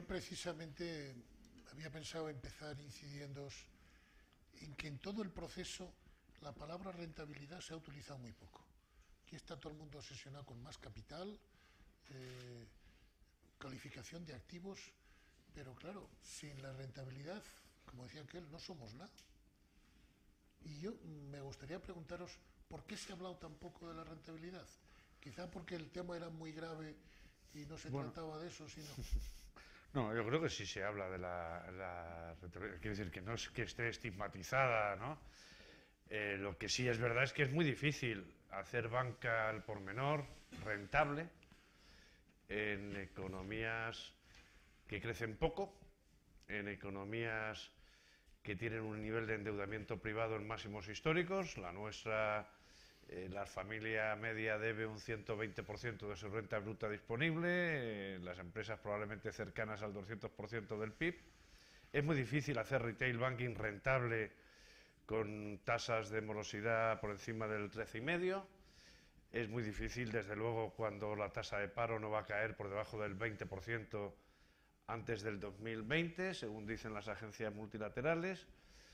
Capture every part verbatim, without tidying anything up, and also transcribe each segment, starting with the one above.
yo precisamente había pensado empezar incidiendo en que en todo el proceso la palabra rentabilidad se ha utilizado muy poco. Aquí está todo el mundo obsesionado con más capital, eh, calificación de activos, pero claro, sin la rentabilidad, como decía aquel, no somos nada. Y yo me gustaría preguntaros, ¿por qué se ha hablado tan poco de la rentabilidad? Quizá porque el tema era muy grave y no se Bueno, trataba de eso, sino... no, yo creo que sí se habla de la, la rentabilidad. Quiere decir que no es que esté estigmatizada, ¿no? Eh, lo que sí es verdad es que es muy difícil hacer banca al por menor, rentable, en economías que crecen poco, en economías que tienen un nivel de endeudamiento privado en máximos históricos. La nuestra, eh, la familia media debe un ciento veinte por ciento de su renta bruta disponible, eh, las empresas probablemente cercanas al doscientos por ciento del P I B. Es muy difícil hacer retail banking rentable con tasas de morosidad por encima del trece coma cinco. Es muy difícil, desde luego, cuando la tasa de paro no va a caer por debajo del veinte por ciento antes del dos mil veinte, según dicen las agencias multilaterales.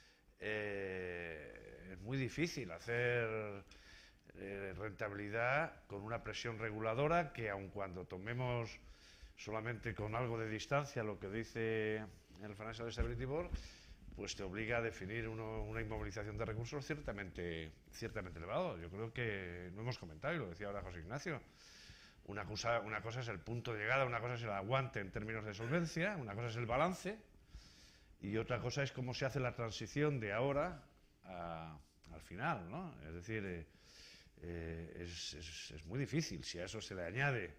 Eh, es muy difícil hacer eh, rentabilidad con una presión reguladora que, aun cuando tomemos solamente con algo de distancia lo que dice el Financial Stability Board, pues te obliga a definir uno, una inmovilización de recursos ciertamente, ciertamente elevado. Yo creo que no hemos comentado, y lo decía ahora José Ignacio, una cosa, una cosa es el punto de llegada, una cosa es el aguante en términos de solvencia, una cosa es el balance, y otra cosa es cómo se hace la transición de ahora a, al final, ¿no? Es decir, eh, eh, es, es, es muy difícil. Si a eso se le añade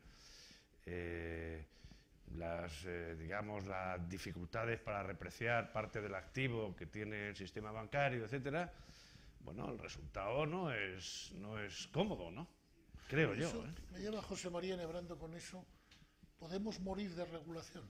eh, las, eh, digamos, las dificultades para repreciar parte del activo que tiene el sistema bancario, etcétera, bueno, el resultado no es, no es cómodo, ¿no? Creo yo. Eso ¿eh? me lleva José María enhebrando con eso. ¿Podemos morir de regulación?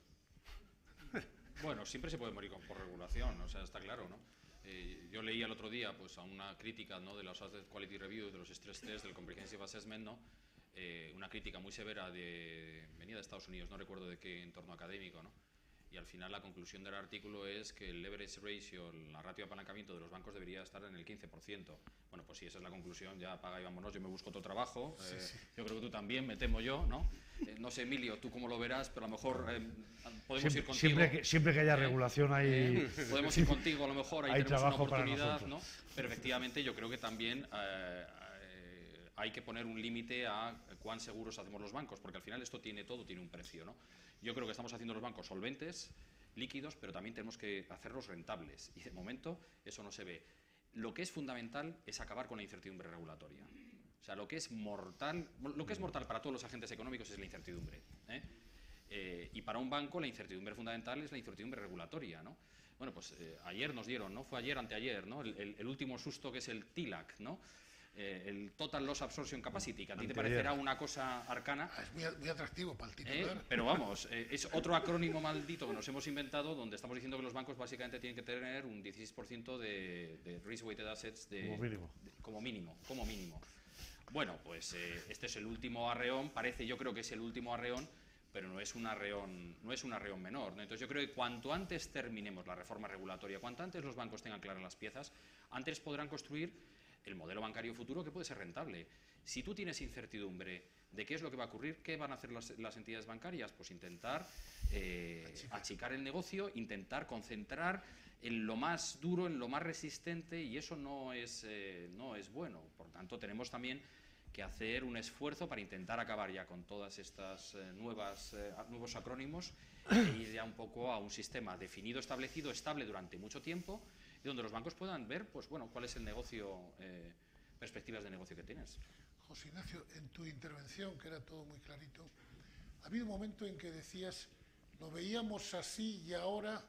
Bueno, siempre se puede morir con, por regulación, o sea, está claro, ¿no? Eh, yo leía el otro día, pues, a una crítica, ¿no?, de los Asset Quality Review, de los Stress Test, del Comprehensive Assessment, ¿no? Eh, una crítica muy severa de venida de Estados Unidos, no recuerdo de qué entorno académico, ¿no? Y al final la conclusión del artículo es que el leverage ratio, la ratio de apalancamiento de los bancos debería estar en el quince por ciento. Bueno, pues si esa es la conclusión, ya apaga y vámonos, yo me busco otro trabajo. Sí, Eh, sí. yo creo que tú también, me temo yo, ¿no? Eh, no sé, Emilio, tú cómo lo verás, pero a lo mejor eh, podemos Siempre, ir contigo. siempre, que, siempre que haya eh, regulación hay... eh, podemos ir contigo, a lo mejor, ahí hay tenemos una trabajo para oportunidad, ¿no? nosotros. Pero efectivamente yo creo que también eh, eh, hay que poner un límite a cuán seguros hacemos los bancos, porque al final esto tiene todo, tiene un precio, ¿no? Yo creo que estamos haciendo los bancos solventes, líquidos, pero también tenemos que hacerlos rentables, y de momento eso no se ve. Lo que es fundamental es acabar con la incertidumbre regulatoria. O sea, lo que es mortal, lo que es mortal para todos los agentes económicos es la incertidumbre, ¿eh? Eh, y para un banco la incertidumbre fundamental es la incertidumbre regulatoria, ¿no? Bueno, pues eh, ayer nos dieron, ¿no? Fue ayer, anteayer, ¿no? El, el, el último susto, que es el T I L A C, ¿no? Eh, el Total Loss Absorption Capacity, que a ti te parecerá una cosa arcana. Ah, es muy, muy atractivo para el titular. Eh, pero vamos, eh, es otro acrónimo maldito que nos hemos inventado, donde estamos diciendo que los bancos básicamente tienen que tener un dieciséis por ciento de, de risk-weighted assets de, como mínimo. De, como mínimo, como mínimo. Bueno, pues eh, este es el último arreón, parece, yo creo que es el último arreón, pero no es un arreón, no es un arreón menor, ¿no? Entonces yo creo que cuanto antes terminemos la reforma regulatoria, cuanto antes los bancos tengan claras las piezas, antes podrán construir el modelo bancario futuro que puede ser rentable. Si tú tienes incertidumbre de qué es lo que va a ocurrir, ¿qué van a hacer las, las entidades bancarias? Pues intentar eh, achicar. achicar el negocio, intentar concentrar en lo más duro, en lo más resistente, y eso no es, eh, no es bueno. Por tanto, tenemos también que hacer un esfuerzo para intentar acabar ya con todas estas eh, nuevas eh, nuevos acrónimos e ir ya un poco a un sistema definido, establecido, estable durante mucho tiempo, y donde los bancos puedan ver, pues bueno, cuál es el negocio, eh, perspectivas de negocio que tienes. José Ignacio, en tu intervención, que era todo muy clarito, ha habido un momento en que decías, lo veíamos así y ahora,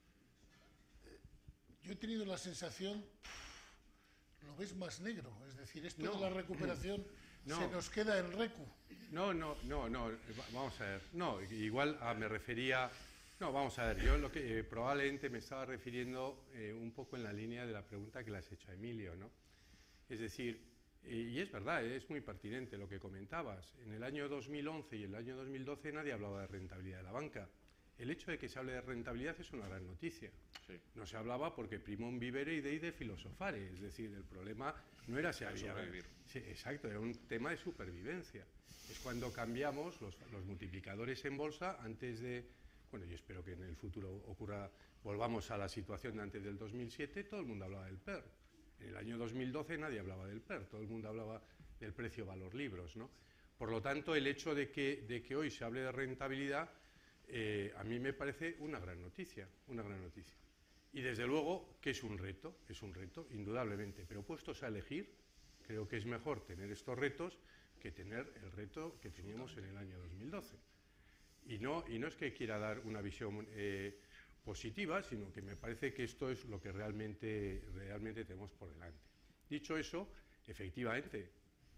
eh, yo he tenido la sensación, pff, lo ves más negro, es decir, esto no, de la recuperación no, se nos queda en recu. No, no, no, no, vamos a ver, no, igual ah, me refería, no, vamos a ver, yo lo que eh, probablemente me estaba refiriendo eh, un poco en la línea de la pregunta que le has hecho a Emilio, ¿no? Es decir, eh, y es verdad, es muy pertinente lo que comentabas, en el año dos mil once y el año dos mil doce nadie hablaba de rentabilidad de la banca, el hecho de que se hable de rentabilidad es una gran noticia. Sí. No se hablaba porque primum vivere y deide filosofare, es decir, el problema no era si El había... sobrevivir. Sí, exacto, era un tema de supervivencia. Es cuando cambiamos los, los multiplicadores en bolsa antes de... Bueno, yo espero que en el futuro ocurra, volvamos a la situación de antes del dos mil siete, todo el mundo hablaba del P E R. En el año dos mil doce nadie hablaba del P E R, todo el mundo hablaba del precio valor libros, ¿no? Por lo tanto, el hecho de que, de que hoy se hable de rentabilidad, eh, a mí me parece una gran noticia, una gran noticia. Y desde luego que es un reto, es un reto, indudablemente, pero puestos a elegir, creo que es mejor tener estos retos que tener el reto que teníamos en el año dos mil doce. Y no, y no es que quiera dar una visión eh, positiva, sino que me parece que esto es lo que realmente, realmente tenemos por delante. Dicho eso, efectivamente,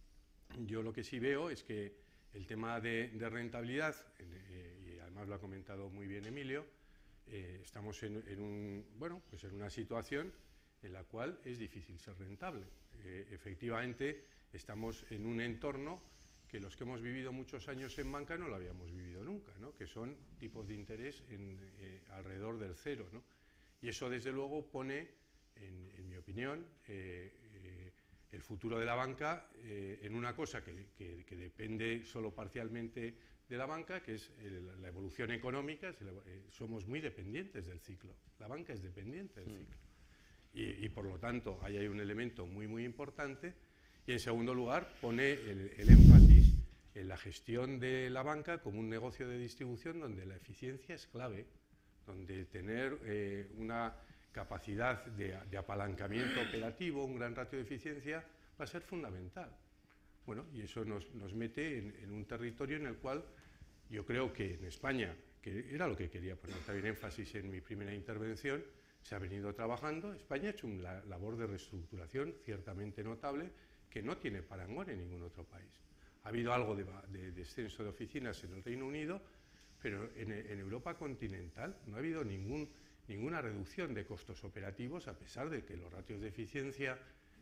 yo lo que sí veo es que el tema de, de rentabilidad, eh, y además lo ha comentado muy bien Emilio, eh, estamos en, en, un, bueno, pues en una situación en la cual es difícil ser rentable. Eh, efectivamente, estamos en un entorno que los que hemos vivido muchos años en banca no lo habíamos vivido nunca, ¿no? Que son tipos de interés en, eh, alrededor del cero, ¿no? Y eso, desde luego, pone, en, en mi opinión, eh, eh, el futuro de la banca eh, en una cosa que, que, que depende solo parcialmente de la banca, que es el, la evolución económica. Es el, eh, somos muy dependientes del ciclo. La banca es dependiente del ciclo. Y, y, por lo tanto, ahí hay un elemento muy, muy importante. Y, en segundo lugar, pone el, el énfasis en la gestión de la banca como un negocio de distribución donde la eficiencia es clave, donde tener eh, una capacidad de, de apalancamiento operativo, un gran ratio de eficiencia, va a ser fundamental. Bueno, y eso nos, nos mete en, en un territorio en el cual yo creo que en España, que era lo que quería poner también énfasis en mi primera intervención, se ha venido trabajando. España ha hecho una labor de reestructuración ciertamente notable, que no tiene parangón en ningún otro país. Ha habido algo de, de descenso de oficinas en el Reino Unido, pero en, en Europa continental no ha habido ningún, ninguna reducción de costos operativos, a pesar de que los ratios de eficiencia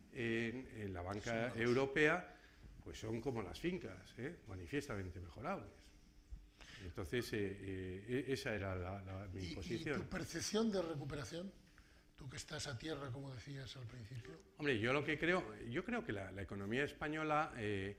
en, en la banca sí, europea pues son como las fincas, ¿eh? Manifiestamente mejorables. Entonces, eh, eh, esa era la, la, mi ¿Y, posición. ¿Y tu percepción de recuperación? Tú que estás a tierra, como decías al principio. Hombre, yo lo que creo, yo creo que la, la economía española, eh,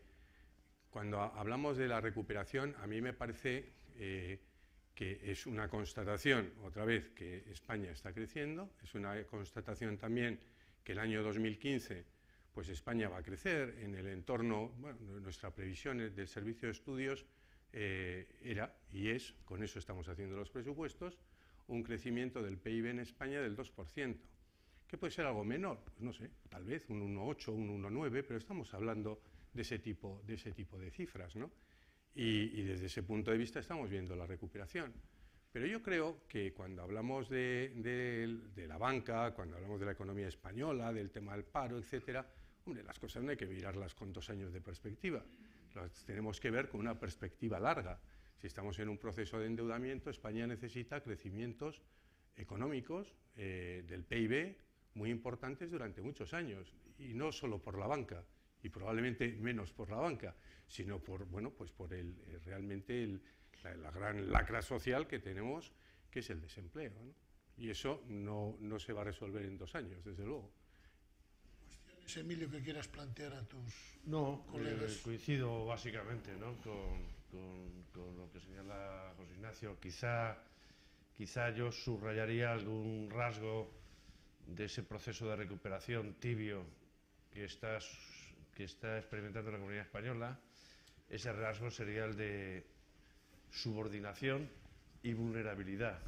cuando hablamos de la recuperación, a mí me parece eh, que es una constatación, otra vez, que España está creciendo, es una constatación también que el año dos mil quince, pues España va a crecer en el entorno, bueno, nuestra previsión del Servicio de Estudios eh, era, y es, con eso estamos haciendo los presupuestos, un crecimiento del P I B en España del dos por ciento, que puede ser algo menor, pues no sé, tal vez un uno coma ocho, un uno coma nueve, pero estamos hablando de ese tipo de, ese tipo de cifras, ¿no? Y, y desde ese punto de vista estamos viendo la recuperación. Pero yo creo que cuando hablamos de, de, de la banca, cuando hablamos de la economía española, del tema del paro, etcétera, hombre, las cosas no hay que mirarlas con dos años de perspectiva, las tenemos que ver con una perspectiva larga. Si estamos en un proceso de endeudamiento, España necesita crecimientos económicos eh, del P I B muy importantes durante muchos años, y no solo por la banca, y probablemente menos por la banca, sino por, bueno, pues por el, eh, realmente el, la, la gran lacra social que tenemos, que es el desempleo, ¿no? Y eso no, no se va a resolver en dos años, desde luego. ¿Cuestiones, Emilio, que quieras plantear a tus no, colegas? Eh, coincido básicamente, ¿no?, con... Con, con lo que señala José Ignacio. Quizá, quizá yo subrayaría algún rasgo de ese proceso de recuperación tibio que, estás, que está experimentando la comunidad española. Ese rasgo sería el de subordinación y vulnerabilidad.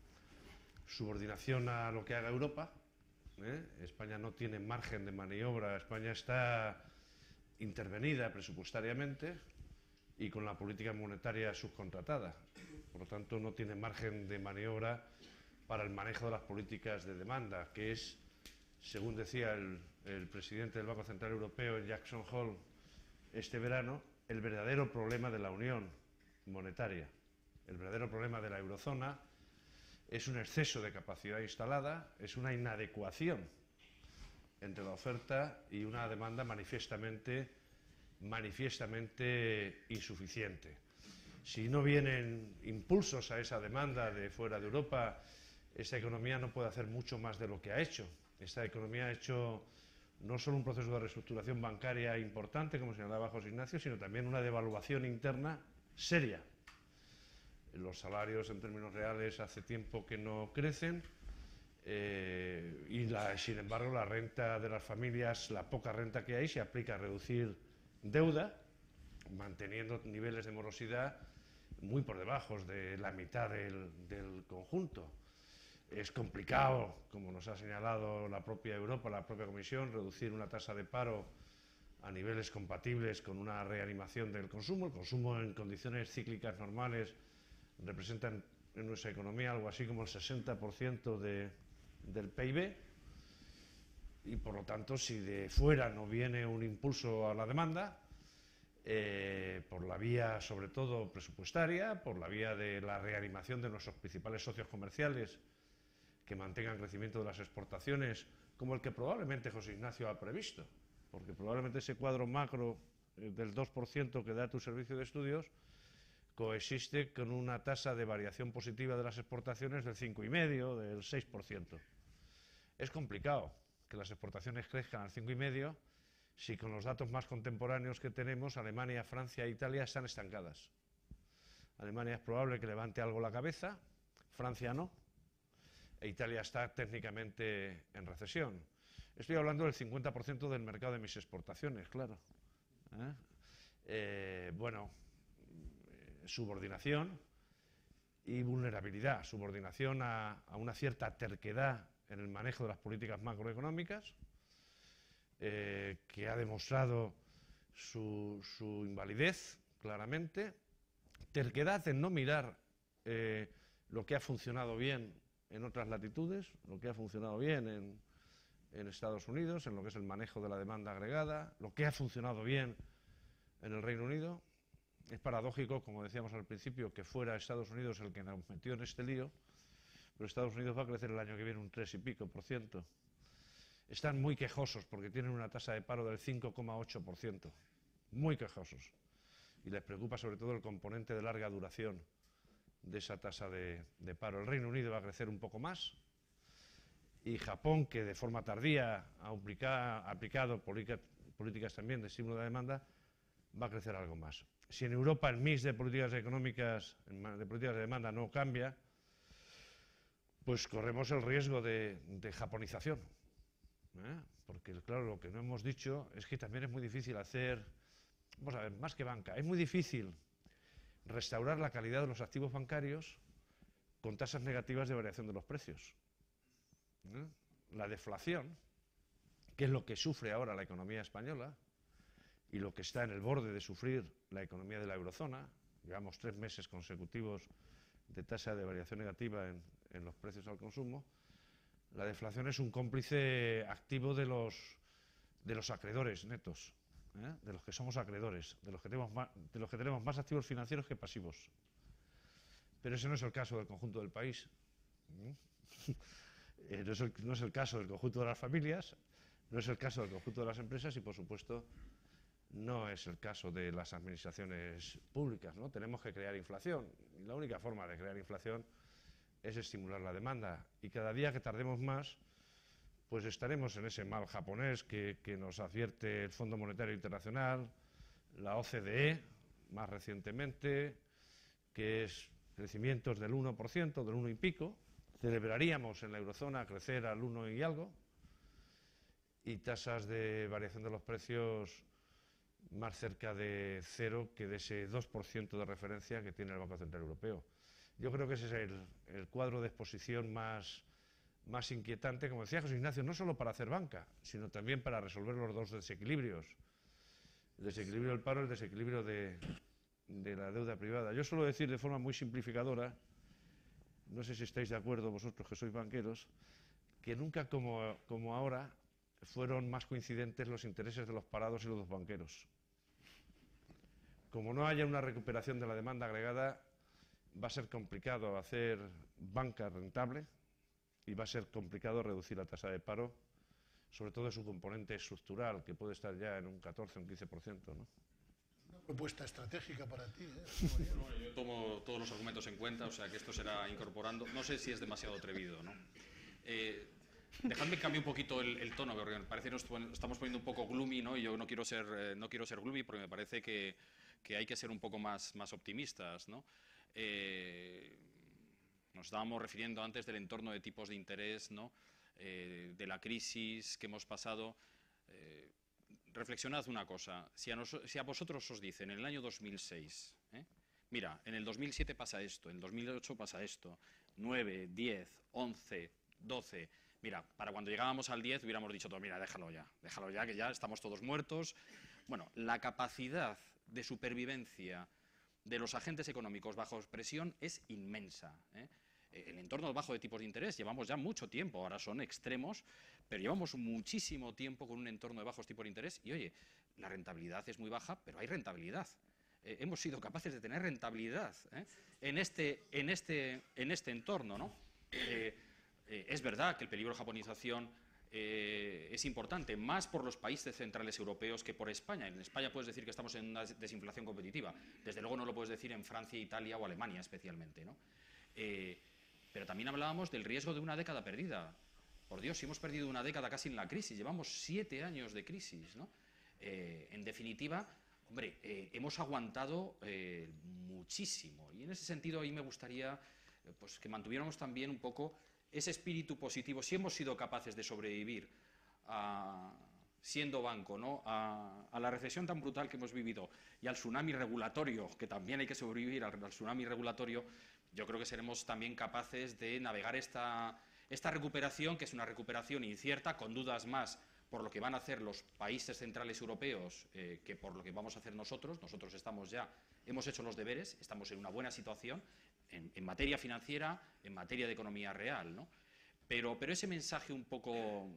Subordinación a lo que haga Europa. ¿eh? España no tiene margen de maniobra, España está intervenida presupuestariamente y con la política monetaria subcontratada. Por lo tanto, no tiene margen de maniobra para el manejo de las políticas de demanda, que es, según decía el, el presidente del Banco Central Europeo, Jackson Hole, este verano, el verdadero problema de la Unión Monetaria. El verdadero problema de la eurozona es un exceso de capacidad instalada, es una inadecuación entre la oferta y una demanda manifiestamente manifiestamente insuficiente. Si no vienen impulsos a esa demanda de fuera de Europa, esta economía no puede hacer mucho más de lo que ha hecho. Esta economía ha hecho no solo un proceso de reestructuración bancaria importante, como señalaba José Ignacio, sino también una devaluación interna seria. Los salarios en términos reales hace tiempo que no crecen eh, y la, sin embargo la renta de las familias, la poca renta que hay, se aplica a reducir deuda, manteniendo niveles de morosidad muy por debajo de la mitad del, del conjunto. Es complicado, como nos ha señalado la propia Europa, la propia Comisión, reducir una tasa de paro a niveles compatibles con una reanimación del consumo. El consumo en condiciones cíclicas normales representa en, en nuestra economía algo así como el sesenta por ciento de, del P I B y, por lo tanto, si de fuera no viene un impulso a la demanda, eh, por la vía, sobre todo, presupuestaria, por la vía de la reanimación de nuestros principales socios comerciales, que mantengan crecimiento de las exportaciones, como el que probablemente José Ignacio ha previsto, porque probablemente ese cuadro macro eh, del dos por ciento que da tu servicio de estudios coexiste con una tasa de variación positiva de las exportaciones del cinco coma cinco, del seis por ciento. Es complicado que las exportaciones crezcan al cinco coma cinco si con los datos más contemporáneos que tenemos, Alemania, Francia e Italia están estancadas. Alemania es probable que levante algo la cabeza, Francia no, e Italia está técnicamente en recesión. Estoy hablando del cincuenta por ciento del mercado de mis exportaciones, claro. ¿Eh? Eh, bueno, eh, subordinación y vulnerabilidad. Subordinación a, a una cierta terquedad en el manejo de las políticas macroeconómicas, eh, que ha demostrado su, su invalidez, claramente. Terquedad en no mirar eh, lo que ha funcionado bien en otras latitudes, lo que ha funcionado bien en, en Estados Unidos, en lo que es el manejo de la demanda agregada, lo que ha funcionado bien en el Reino Unido. Es paradójico, como decíamos al principio, que fuera Estados Unidos el que nos metió en este lío, pero Estados Unidos va a crecer el año que viene un tres y pico por ciento. Están muy quejosos porque tienen una tasa de paro del cinco coma ocho por ciento, muy quejosos. Y les preocupa sobre todo el componente de larga duración de esa tasa de, de paro. El Reino Unido va a crecer un poco más y Japón, que de forma tardía ha aplicado, aplicado políticas también de estímulo de demanda, va a crecer algo más. Si en Europa el mix de políticas económicas, de políticas de demanda no cambia, pues corremos el riesgo de, de japonización. ¿eh? Porque, claro, lo que no hemos dicho es que también es muy difícil hacer, vamos a ver, más que banca, es muy difícil restaurar la calidad de los activos bancarios con tasas negativas de variación de los precios. ¿eh? La deflación, que es lo que sufre ahora la economía española y lo que está en el borde de sufrir la economía de la eurozona, llevamos tres meses consecutivos de tasa de variación negativa en, en los precios al consumo. La deflación es un cómplice activo de los, de los acreedores netos, ¿eh? de los que somos acreedores, de los que, tenemos más, de los que tenemos más activos financieros que pasivos. Pero ese no es el caso del conjunto del país. ¿eh? Eh, no, es el, no es el caso del conjunto de las familias, no es el caso del conjunto de las empresas y, por supuesto, no es el caso de las administraciones públicas, ¿no? Tenemos que crear inflación y la única forma de crear inflación es estimular la demanda, y cada día que tardemos más, pues estaremos en ese mal japonés que, que nos advierte el Fondo Monetario Internacional, la O C D E, más recientemente, que es crecimientos del uno por ciento, del uno y pico, celebraríamos en la eurozona crecer al uno y algo, y tasas de variación de los precios más cerca de cero que de ese dos por ciento de referencia que tiene el Banco Central Europeo. Yo creo que ese es el, el cuadro de exposición más, más inquietante, como decía José Ignacio, no solo para hacer banca, sino también para resolver los dos desequilibrios. El desequilibrio del paro y el desequilibrio de, de la deuda privada. Yo suelo decir de forma muy simplificadora, no sé si estáis de acuerdo vosotros que sois banqueros, que nunca como, como ahora fueron más coincidentes los intereses de los parados y los dos banqueros. Como no haya una recuperación de la demanda agregada, va a ser complicado hacer banca rentable y va a ser complicado reducir la tasa de paro, sobre todo su componente estructural, que puede estar ya en un catorce o un quince por ciento, ¿no? Propuesta estratégica para ti, ¿eh? No, yo tomo todos los argumentos en cuenta, o sea que esto será incorporando. No sé si es demasiado atrevido, ¿no? Eh, dejadme que cambie un poquito el, el tono, porque me parece que nos estamos poniendo un poco gloomy, ¿no? Y yo no quiero ser, eh, no quiero ser gloomy porque me parece que, que hay que ser un poco más, más optimistas, ¿no? Eh, nos estábamos refiriendo antes del entorno de tipos de interés, ¿no? Eh, de la crisis que hemos pasado. Eh, reflexionad una cosa, si a, nos, si a vosotros os dicen en el año dos mil seis, ¿eh? Mira, en el dos mil siete pasa esto, en el dos mil ocho pasa esto, nueve, diez, once, doce, mira, para cuando llegábamos al diez hubiéramos dicho todo, mira, déjalo ya, déjalo ya, que ya estamos todos muertos. Bueno, la capacidad de supervivencia de los agentes económicos bajo presión es inmensa, ¿eh? El entorno bajo de tipos de interés, llevamos ya mucho tiempo, ahora son extremos, pero llevamos muchísimo tiempo con un entorno de bajos tipos de interés y, oye, la rentabilidad es muy baja, pero hay rentabilidad. Eh, hemos sido capaces de tener rentabilidad, ¿eh? en, este, en, este, en este entorno, ¿no? Eh, eh, es verdad que el peligro de japonización eh, es importante, más por los países centrales europeos que por España. En España puedes decir que estamos en una desinflación competitiva, desde luego no lo puedes decir en Francia, Italia o Alemania especialmente, ¿no? Eh, Pero también hablábamos del riesgo de una década perdida. Por Dios, si hemos perdido una década casi en la crisis, llevamos siete años de crisis, ¿no? Eh, en definitiva, hombre, eh, hemos aguantado eh, muchísimo. Y en ese sentido ahí me gustaría eh, pues, que mantuviéramos también un poco ese espíritu positivo. Si hemos sido capaces de sobrevivir a, siendo banco, ¿no? a, a la recesión tan brutal que hemos vivido y al tsunami regulatorio, que también hay que sobrevivir al, al tsunami regulatorio, yo creo que seremos también capaces de navegar esta, esta recuperación, que es una recuperación incierta, con dudas más por lo que van a hacer los países centrales europeos eh, que por lo que vamos a hacer nosotros. Nosotros estamos ya, hemos hecho los deberes, estamos en una buena situación en, en materia financiera, en materia de economía real, ¿no? Pero, pero ese mensaje un poco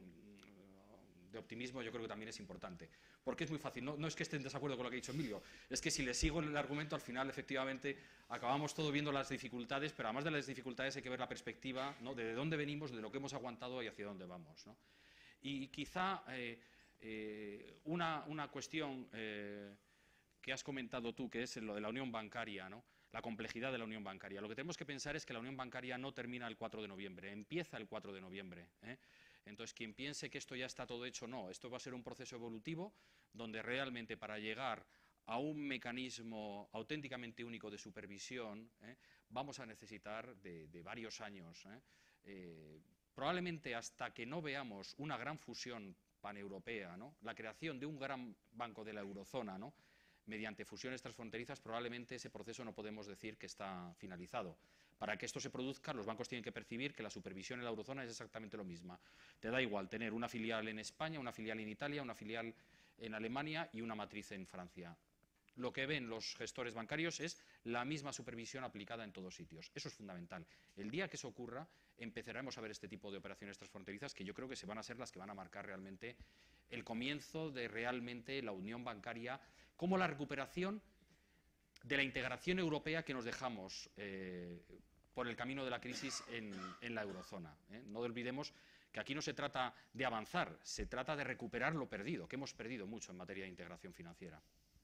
de optimismo yo creo que también es importante, porque es muy fácil, no, no es que esté en desacuerdo con lo que ha dicho Emilio, es que si le sigo el argumento al final efectivamente acabamos todo viendo las dificultades, pero además de las dificultades hay que ver la perspectiva, ¿no? De dónde venimos, de lo que hemos aguantado y hacia dónde vamos, ¿no? Y quizá eh, eh, una, una cuestión eh, que has comentado tú, que es lo de la unión bancaria, ¿no? La complejidad de la unión bancaria. Lo que tenemos que pensar es que la unión bancaria no termina el cuatro de noviembre, empieza el cuatro de noviembre, ¿eh? Entonces, quien piense que esto ya está todo hecho, no. Esto va a ser un proceso evolutivo donde realmente para llegar a un mecanismo auténticamente único de supervisión, ¿eh? vamos a necesitar de, de varios años. ¿eh? Eh, probablemente hasta que no veamos una gran fusión paneuropea, ¿no? La creación de un gran banco de la eurozona, ¿no? Mediante fusiones transfronterizas, probablemente ese proceso no podemos decir que está finalizado. Para que esto se produzca, los bancos tienen que percibir que la supervisión en la eurozona es exactamente lo misma. Te da igual tener una filial en España, una filial en Italia, una filial en Alemania y una matriz en Francia. Lo que ven los gestores bancarios es la misma supervisión aplicada en todos sitios. Eso es fundamental. El día que eso ocurra, empezaremos a ver este tipo de operaciones transfronterizas que yo creo que se van a ser las que van a marcar realmente el comienzo de realmente la unión bancaria, como la recuperación de la integración europea que nos dejamos eh, por el camino de la crisis en, en la eurozona. ¿eh? No olvidemos que aquí no se trata de avanzar, se trata de recuperar lo perdido, que hemos perdido mucho en materia de integración financiera.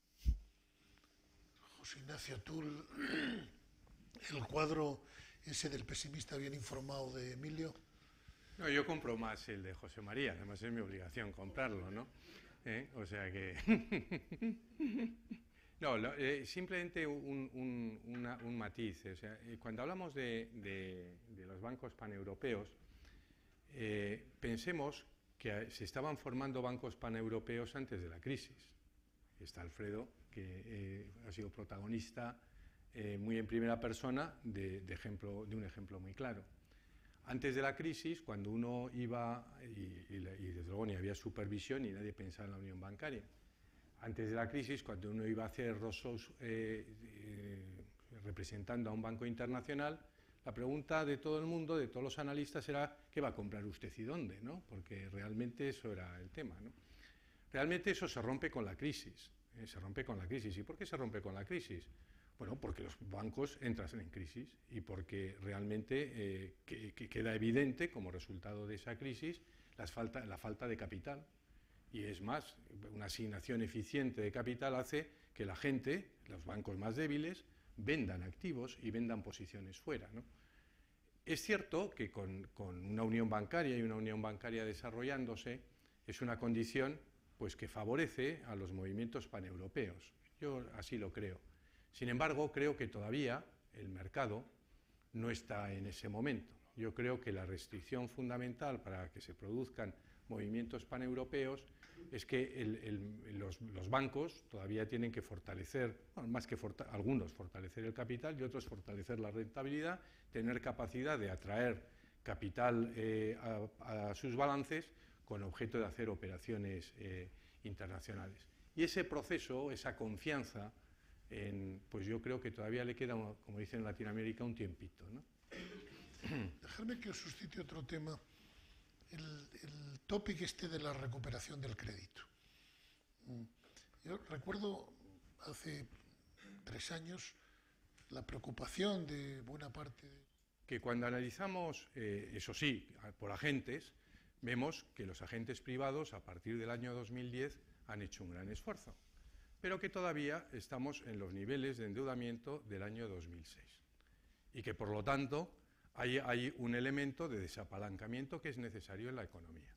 José Ignacio, tú el, el cuadro ese del pesimista bien informado de Emilio. No, yo compro más el de José María, además es mi obligación comprarlo, ¿no? ¿Eh? O sea que... no, lo, eh, simplemente un, un, una, un matiz. O sea, cuando hablamos de, de, de los bancos paneuropeos, eh, pensemos que se estaban formando bancos paneuropeos antes de la crisis. Está Alfredo, que eh, ha sido protagonista eh, muy en primera persona de, de, ejemplo, de un ejemplo muy claro. Antes de la crisis, cuando uno iba, y, y, y desde luego ni había supervisión y nadie pensaba en la unión bancaria. Antes de la crisis, cuando uno iba a hacer roadshows eh, eh, representando a un banco internacional, la pregunta de todo el mundo, de todos los analistas, era ¿qué va a comprar usted y dónde? ¿no? Porque realmente eso era el tema, ¿no? Realmente eso se rompe con la crisis, eh, se rompe con la crisis. ¿Y por qué se rompe con la crisis? Bueno, porque los bancos entran en crisis y porque realmente eh, que, que queda evidente como resultado de esa crisis las falta, la falta de capital. Y es más, una asignación eficiente de capital hace que la gente, los bancos más débiles, vendan activos y vendan posiciones fuera, ¿no? Es cierto que con, con una unión bancaria y una unión bancaria desarrollándose es una condición pues, que favorece a los movimientos paneuropeos. Yo así lo creo. Sin embargo, creo que todavía el mercado no está en ese momento. Yo creo que la restricción fundamental para que se produzcan movimientos paneuropeos es que el, el, los, los bancos todavía tienen que fortalecer, bueno, más que forta, algunos fortalecer el capital y otros fortalecer la rentabilidad, tener capacidad de atraer capital eh, a, a sus balances con objeto de hacer operaciones eh, internacionales. Y ese proceso, esa confianza, en, pues yo creo que todavía le queda, como dicen en Latinoamérica, un tiempito, ¿no? Dejadme que os suscite otro tema, el, el tópico este de la recuperación del crédito. Yo recuerdo hace tres años la preocupación de buena parte de... Que cuando analizamos, eh, eso sí, por agentes, vemos que los agentes privados a partir del año dos mil diez han hecho un gran esfuerzo, pero que todavía estamos en los niveles de endeudamiento del año dos mil seis y que por lo tanto hay, hay un elemento de desapalancamiento que es necesario en la economía.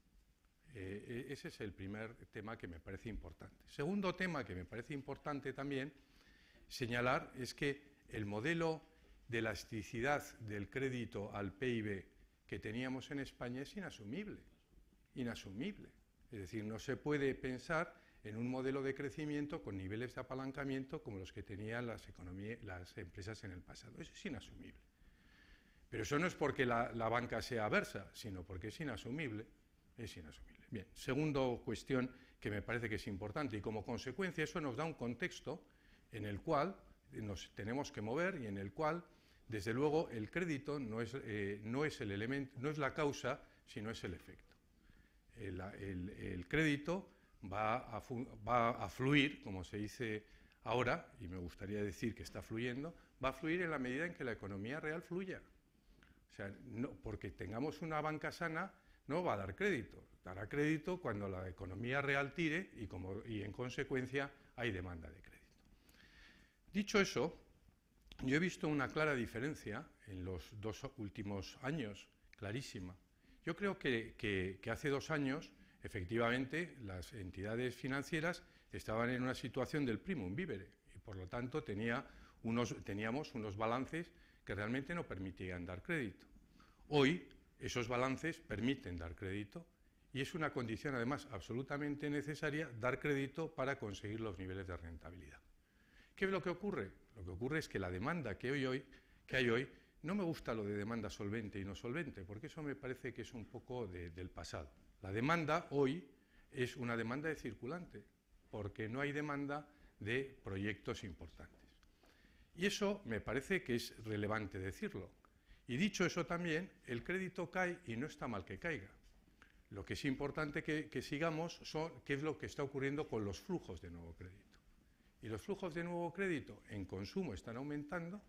Eh, ese es el primer tema que me parece importante. Segundo tema que me parece importante también señalar es que el modelo de elasticidad del crédito al P I B que teníamos en España es inasumible, inasumible. Es decir, no se puede pensar en un modelo de crecimiento con niveles de apalancamiento como los que tenían las, las empresas en el pasado. Eso es inasumible. Pero eso no es porque la, la banca sea aversa, sino porque es inasumible. Es inasumible. Bien, segunda cuestión que me parece que es importante y como consecuencia eso nos da un contexto en el cual nos tenemos que mover y en el cual, desde luego, el crédito no es, eh, no es el elemento, no es la causa, sino es el efecto. El, el, el crédito va a, va a fluir, como se dice ahora, y me gustaría decir que está fluyendo, va a fluir en la medida en que la economía real fluya. O sea, no, porque tengamos una banca sana, no va a dar crédito. Dará crédito cuando la economía real tire y, como, y en consecuencia hay demanda de crédito. Dicho eso, yo he visto una clara diferencia en los dos últimos años, clarísima. Yo creo que, que, que hace dos años, efectivamente, las entidades financieras estaban en una situación del primum vivere y, por lo tanto, tenía unos, teníamos unos balances que realmente no permitían dar crédito. Hoy, esos balances permiten dar crédito y es una condición, además, absolutamente necesaria dar crédito para conseguir los niveles de rentabilidad. ¿Qué es lo que ocurre? Lo que ocurre es que la demanda que, hoy, hoy, que hay hoy, no me gusta lo de demanda solvente y no solvente, porque eso me parece que es un poco de, del pasado. La demanda hoy es una demanda de circulante, porque no hay demanda de proyectos importantes. Y eso me parece que es relevante decirlo. Y dicho eso también, el crédito cae y no está mal que caiga. Lo que es importante que, que sigamos son qué es lo que está ocurriendo con los flujos de nuevo crédito. Y los flujos de nuevo crédito en consumo están aumentando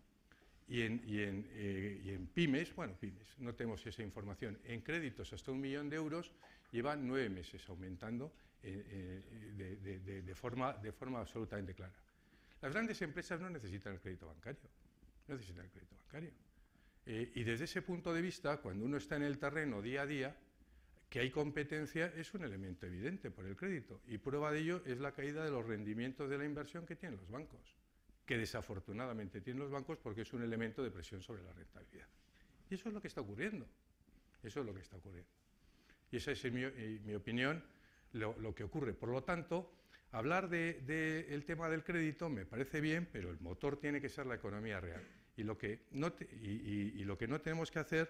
y en, y en, eh, y en pymes, bueno, pymes, no tenemos esa información, en créditos hasta un millón de euros llevan nueve meses aumentando eh, eh, de, de, de, de, forma, de forma absolutamente clara. Las grandes empresas no necesitan el crédito bancario, no necesitan el crédito bancario. Eh, y desde ese punto de vista, cuando uno está en el terreno día a día, que hay competencia es un elemento evidente por el crédito y prueba de ello es la caída de los rendimientos de la inversión que tienen los bancos, que desafortunadamente tienen los bancos porque es un elemento de presión sobre la rentabilidad. Y eso es lo que está ocurriendo, eso es lo que está ocurriendo. Y esa es, en mi, en mi opinión, lo, lo que ocurre. Por lo tanto, hablar del de, de tema del crédito me parece bien, pero el motor tiene que ser la economía real. Y lo que no, te, y, y, y lo que no tenemos que hacer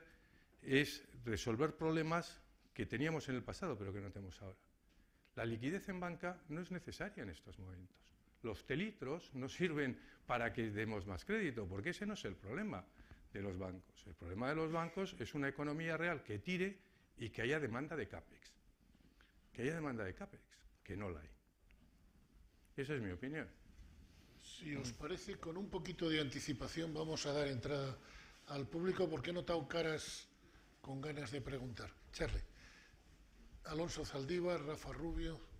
es resolver problemas que teníamos en el pasado, pero que no tenemos ahora. La liquidez en banca no es necesaria en estos momentos. Los telitros no sirven para que demos más crédito, porque ese no es el problema de los bancos. El problema de los bancos es una economía real que tire y que haya demanda de CAPEX. Que haya demanda de CAPEX, que no la hay. Esa es mi opinión. Si os parece, con un poquito de anticipación vamos a dar entrada al público, porque he notado caras con ganas de preguntar. Charlie. Alonso Zaldívar, Rafa Rubio.